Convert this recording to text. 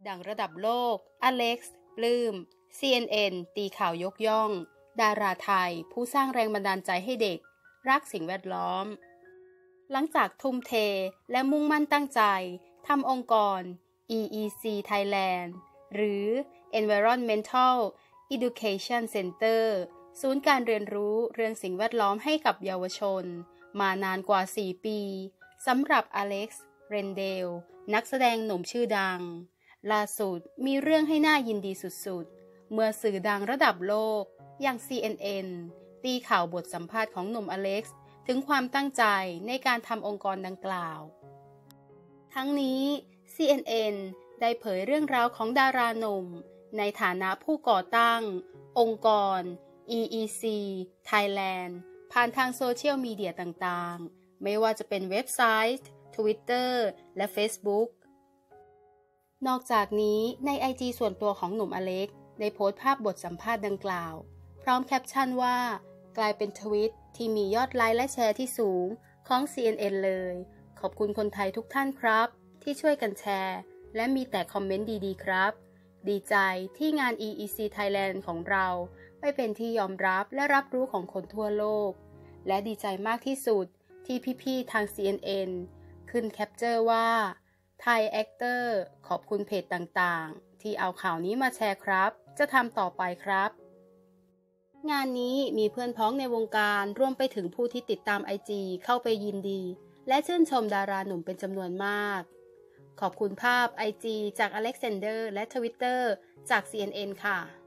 ดังระดับโลกอเล็กซ์ปลื้ม CNN ตีข่าวยกย่องดาราไทยผู้สร้างแรงบันดาลใจให้เด็กรักสิ่งแวดล้อมหลังจากทุ่มเทและมุ่งมั่นตั้งใจทำองค์กร EEC Thailand หรือ Environmental Education Center ศูนย์การเรียนรู้เรื่องสิ่งแวดล้อมให้กับเยาวชนมานานกว่า 4 ปีสำหรับอเล็กซ์ เรนเดลนักแสดงหนุ่มชื่อดังล่าสุดมีเรื่องให้น่ายินดีสุดๆเมื่อสื่อดังระดับโลกอย่าง CNN ตีข่าวบทสัมภาษณ์ของหนุ่มอเล็กซ์ถึงความตั้งใจในการทำองค์กรดังกล่าวทั้งนี้ CNN ได้เผยเรื่องราวของดาราหนุ่มในฐานะผู้ก่อตั้งองค์กร EEC Thailand ผ่านทางโซเชียลมีเดียต่างๆไม่ว่าจะเป็นเว็บไซต์ Twitter และ Facebook นอกจากนี้ใน IG ส่วนตัวของหนุ่มอเล็กได้โพสต์ภาพบทสัมภาษณ์ดังกล่าวพร้อมแคปชั่นว่ากลายเป็นทวิตที่มียอดไลค์และแชร์ที่สูงของ CNN เลยขอบคุณคนไทยทุกท่านครับที่ช่วยกันแชร์และมีแต่คอมเมนต์ดีๆครับดีใจที่งาน EEC Thailand ของเราไม่เป็นที่ยอมรับและรับรู้ของคนทั่วโลกและดีใจมากที่สุดที่พี่ๆทาง CNN ขึ้นแคปเจอร์ว่า Thai Actor ขอบคุณเพจต่างๆที่เอาข่าวนี้มาแชร์ครับจะทำต่อไปครับงานนี้มีเพื่อนพ้องในวงการรวมไปถึงผู้ที่ติดตาม IG เข้าไปยินดีและชื่นชมดาราหนุ่มเป็นจำนวนมากขอบคุณภาพ IG จากอเล็กซานเดอร์และ Twitter จาก CNN ค่ะ